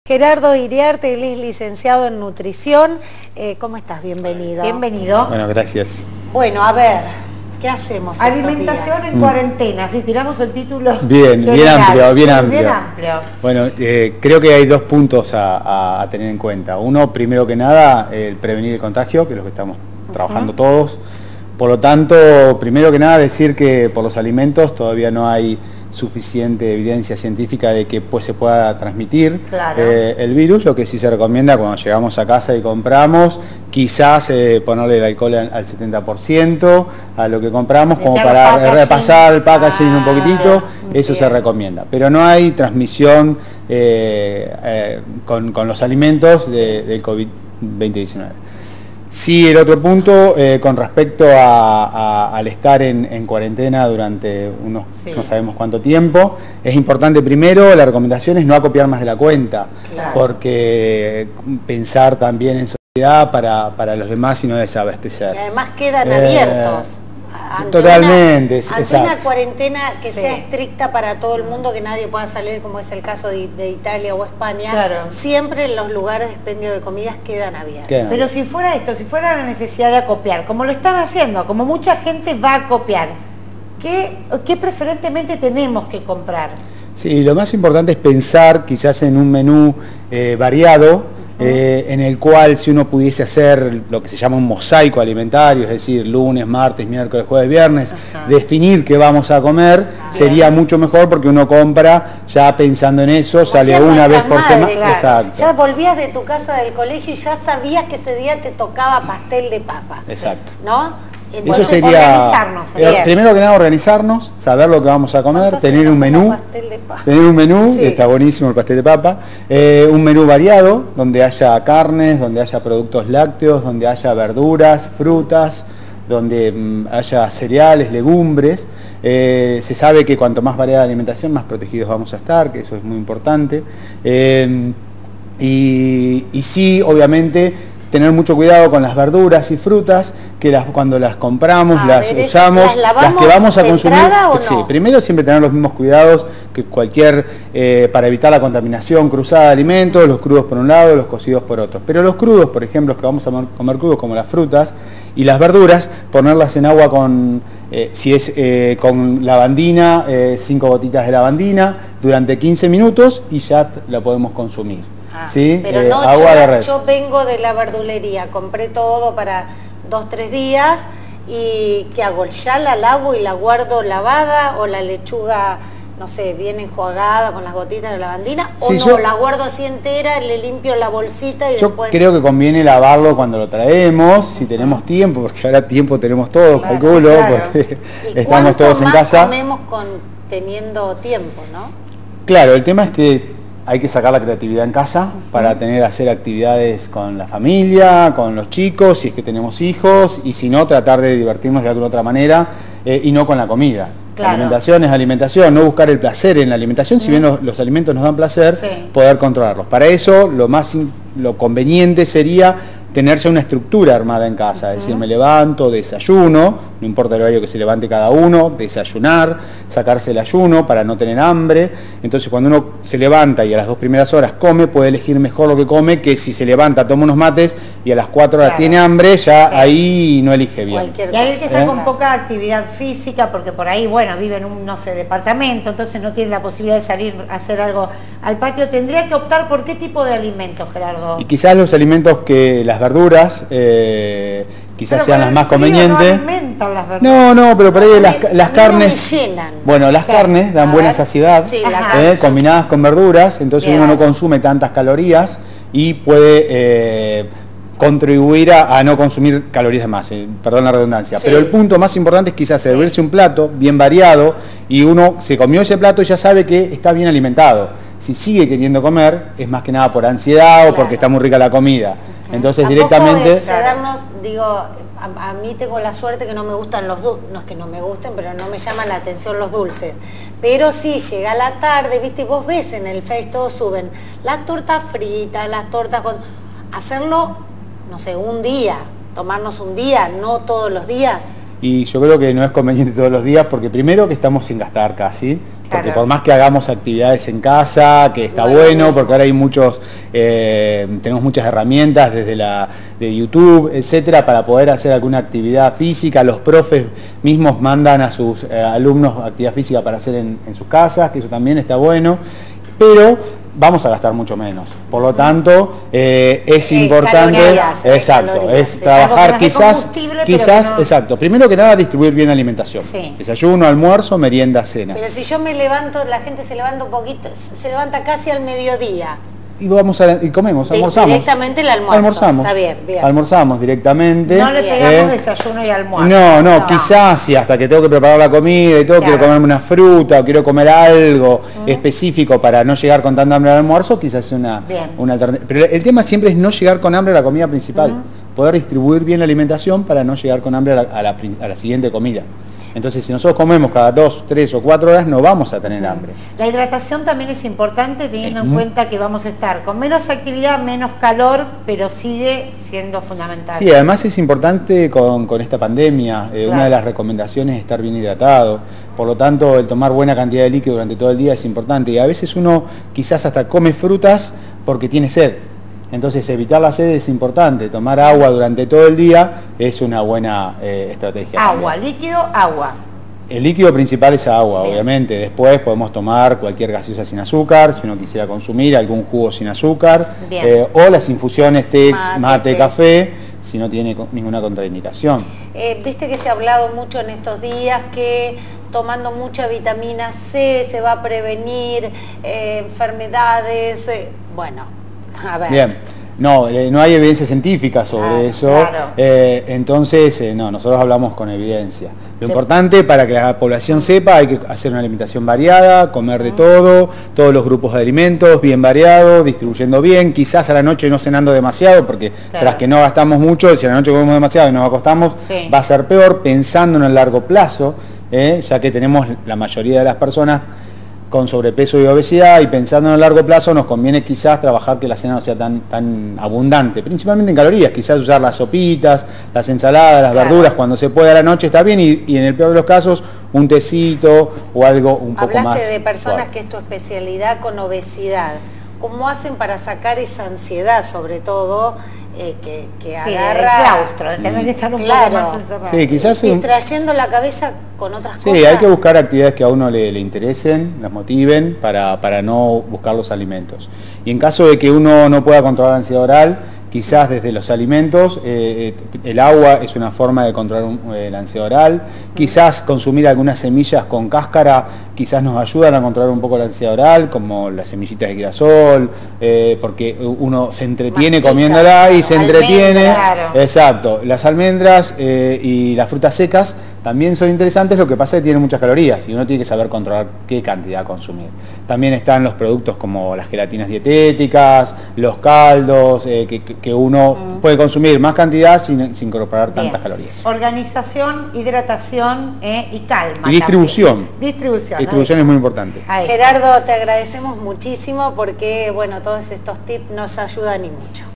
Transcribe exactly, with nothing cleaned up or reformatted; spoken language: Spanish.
Gerardo Iriarte, él es licenciado en nutrición. Eh, ¿Cómo estás? Bienvenido. Bienvenido. Bueno, gracias. Bueno, a ver, ¿qué hacemos? Alimentación en Mm. cuarentena, si tiramos el título. Bien, general. bien amplio, bien Sí, amplio. bien amplio. Bueno, eh, creo que hay dos puntos a, a- a tener en cuenta. Uno, primero que nada, el prevenir el contagio, que es lo que estamos uh-huh. trabajando todos. Por lo tanto, primero que nada, decir que por los alimentos todavía no hay suficiente evidencia científica de que pues, se pueda transmitir claro. eh, el virus. Lo que sí se recomienda cuando llegamos a casa y compramos, quizás eh, ponerle el alcohol al, al setenta por ciento a lo que compramos, como para packaging. repasar el packaging ah, un poquitito, eso bien. se recomienda. Pero no hay transmisión eh, eh, con, con los alimentos de, del COVID veinte diecinueve. Sí, el otro punto, eh, con respecto a, a, al estar en, en cuarentena durante unos, sí. no sabemos cuánto tiempo, es importante primero, la recomendación es no acopiar más de la cuenta, claro. porque pensar también en sociedad para, para los demás y no desabastecer. Y además quedan eh, abiertos. Ante Totalmente, una, ante una cuarentena que sí. sea estricta para todo el mundo, que nadie pueda salir, como es el caso de, de Italia o España, claro. siempre los lugares de expendio de comidas quedan abiertos. Quedan Pero abiertos. si fuera esto, si fuera la necesidad de acopiar, como lo están haciendo, como mucha gente va a acopiar, ¿qué, qué preferentemente tenemos que comprar? Sí, lo más importante es pensar quizás en un menú eh, variado, Eh, en el cual si uno pudiese hacer lo que se llama un mosaico alimentario, es decir, lunes, martes, miércoles, jueves, viernes, Ajá. definir qué vamos a comer, Bien. sería mucho mejor porque uno compra ya pensando en eso, o sale una vez por semana. Claro. Exacto. Ya volvías de tu casa del colegio y ya sabías que ese día te tocaba pastel de papas. Exacto. ¿No? Eso sería, organizarnos, eh, primero que nada organizarnos, saber lo que vamos a comer, tener un menú, tener un menú, sí. está buenísimo el pastel de papa, eh, un menú variado, donde haya carnes, donde haya productos lácteos, donde haya verduras, frutas, donde mm, haya cereales, legumbres. Eh, se sabe que cuanto más variada la alimentación, más protegidos vamos a estar, que eso es muy importante. Eh, y, y sí, obviamente, tener mucho cuidado con las verduras y frutas, que las, cuando las compramos, a las ver, usamos, las, las que vamos a consumir. ¿O no? Sí, primero siempre tener los mismos cuidados que cualquier, eh, para evitar la contaminación cruzada de alimentos, los crudos por un lado, los cocidos por otro. Pero los crudos, por ejemplo, que vamos a comer crudos, como las frutas y las verduras, ponerlas en agua con, eh, si es eh, con lavandina, eh, cinco gotitas de lavandina, durante quince minutos y ya la podemos consumir. Ah, ¿sí? Pero eh, no, agua yo, de red. yo vengo de la verdulería, compré todo para dos, tres días y ¿qué hago? ¿Ya la lavo y la guardo lavada o la lechuga, no sé, bien enjuagada con las gotitas de lavandina? ¿O sí, no, yo, la guardo así entera, le limpio la bolsita y yo después...? Yo creo que conviene lavarlo cuando lo traemos, si tenemos tiempo, porque ahora tiempo tenemos todos, claro, calculo, sí, claro. porque estamos todos en casa. ¿Y comemos con teniendo tiempo, no? Claro, el tema es que hay que sacar la creatividad en casa uh-huh. para tener hacer actividades con la familia, con los chicos, si es que tenemos hijos, y si no, tratar de divertirnos de alguna otra manera eh, y no con la comida. Claro. Alimentación es alimentación, no buscar el placer en la alimentación, uh-huh. si bien los, los alimentos nos dan placer, sí. poder controlarlos. Para eso, lo más lo conveniente sería tenerse una estructura armada en casa, uh-huh. es decir, me levanto, desayuno, no importa el horario que se levante cada uno, desayunar, sacarse el ayuno para no tener hambre. Entonces cuando uno se levanta y a las dos primeras horas come, puede elegir mejor lo que come que si se levanta, toma unos mates y a las cuatro horas claro. tiene hambre, ya sí. ahí no elige bien. Cualquier y ahí que está ¿Eh? con poca actividad física, porque por ahí, bueno, vive en un, no sé, departamento, entonces no tiene la posibilidad de salir a hacer algo al patio, tendría que optar por qué tipo de alimentos, Gerardo. Y quizás los alimentos que las verduras, eh, quizás pero sean las más convenientes. No, las no, no, pero por ahí no, las, las carnes. No me llenan. Bueno, las claro. carnes dan a buena ver. saciedad, sí, eh, combinadas con verduras, entonces Bien. uno no consume tantas calorías y puede eh, contribuir a, a no consumir calorías de más, eh, perdón la redundancia. Sí. Pero el punto más importante es quizás servirse sí. un plato bien variado y uno se comió ese plato y ya sabe que está bien alimentado. Si sigue queriendo comer, es más que nada por ansiedad claro. o porque está muy rica la comida. Entonces Tampoco directamente... excedernos, digo, a, a mí tengo la suerte que no me gustan los dulces, no es que no me gusten, pero no me llaman la atención los dulces. Pero sí, llega la tarde, viste, y vos ves en el Face, todos suben las tortas fritas, las tortas con... Hacerlo, no sé, un día, tomarnos un día, no todos los días, y yo creo que no es conveniente todos los días porque primero que estamos sin gastar casi, porque Claro. por más que hagamos actividades en casa, que está No, bueno, no. porque ahora hay muchos, eh, tenemos muchas herramientas desde la de YouTube, etcétera, para poder hacer alguna actividad física. Los profes mismos mandan a sus eh, alumnos actividad física para hacer en, en sus casas, que eso también está bueno, pero vamos a gastar mucho menos. Por lo tanto, eh, es Eh, importante, calorías, eh, exacto, calorías, es sí. Algo que trabajar nos dé quizás, combustible, pero quizás, que no- exacto, primero que nada distribuir bien la alimentación. Sí. Desayuno, almuerzo, merienda, cena. Pero si yo me levanto, la gente se levanta un poquito, se levanta casi al mediodía. Y vamos a, y comemos, Di- almorzamos. directamente el almuerzo. Almorzamos. Está bien, bien. Almorzamos directamente. No le Bien. pegamos Eh, desayuno y almuerzo. No, no, quizás si hasta que tengo que preparar la comida y todo, Claro. quiero comerme una fruta o quiero comer algo específico para no llegar con tanta hambre al almuerzo, quizás es una, Bien. una alternativa. Pero el tema siempre es no llegar con hambre a la comida principal, poder distribuir bien la alimentación para no llegar con hambre a la, a la prin- a la siguiente comida. Entonces, si nosotros comemos cada dos, tres o cuatro horas, no vamos a tener hambre. La hidratación también es importante teniendo Es en mu- cuenta que vamos a estar con menos actividad, menos calor, pero sigue siendo fundamental. Sí, además es importante con, con esta pandemia, eh, Claro. una de las recomendaciones es estar bien hidratado, por lo tanto el tomar buena cantidad de líquido durante todo el día es importante y a veces uno quizás hasta come frutas porque tiene sed, entonces evitar la sed es importante, tomar agua durante todo el día es una buena eh, estrategia. Agua, también. líquido, agua. El líquido principal es agua, Bien. obviamente, después podemos tomar cualquier gaseosa sin azúcar, si uno quisiera consumir algún jugo sin azúcar, Bien. eh, o las infusiones té, Mate, mate, té. café, si no tiene co- ninguna contraindicación. Eh, Viste que se ha hablado mucho en estos días que tomando mucha vitamina C se va a prevenir eh, enfermedades. eh, bueno, a ver. Bien, no, eh, no hay evidencia científica sobre Ah, eso, claro. eh, entonces eh, no, nosotros hablamos con evidencia. Lo Sí. importante para que la población sepa hay que hacer una alimentación variada, comer de todo, todos los grupos de alimentos bien variados, distribuyendo bien, quizás a la noche no cenando demasiado, porque Claro. tras que no gastamos mucho, si a la noche comemos demasiado y nos acostamos, Sí. va a ser peor, pensando en el largo plazo, eh, ya que tenemos la mayoría de las personas con sobrepeso y obesidad y pensando en el largo plazo nos conviene quizás trabajar que la cena no sea tan, tan abundante, principalmente en calorías, quizás usar las sopitas, las ensaladas, las Claro. verduras cuando se puede a la noche está bien y, y en el peor de los casos un tecito o algo un poco Hablaste más de personas suave. que es tu especialidad con obesidad. ¿Cómo hacen para sacar esa ansiedad, sobre todo, eh, que, que Sí, agarra... de claustro, de tener que estar un Mm. Claro. poco más encerrado. Sí, quizás un- distrayendo la cabeza con otras Sí, cosas? hay que buscar actividades que a uno le, le interesen, las motiven, para, para no buscar los alimentos. Y en caso de que uno no pueda controlar la ansiedad oral, quizás desde los alimentos, eh, eh, el agua es una forma de controlar un- eh, la ansiedad oral, quizás consumir algunas semillas con cáscara, quizás nos ayudan a controlar un poco la ansiedad oral, como las semillitas de girasol, eh, porque uno se entretiene Mastica, comiéndola y se claro, entretiene. almendras. Claro. Exacto, las almendras eh, y las frutas secas también son interesantes, lo que pasa es que tienen muchas calorías y uno tiene que saber controlar qué cantidad consumir. También están los productos como las gelatinas dietéticas, los caldos, eh, que, que uno puede consumir más cantidad sin, sin incorporar Bien. tantas calorías. Organización, hidratación eh, y calma. Y distribución. también. Distribución. Distribución es muy importante. Ahí está. Gerardo, te agradecemos muchísimo porque, bueno, todos estos tips nos ayudan y mucho.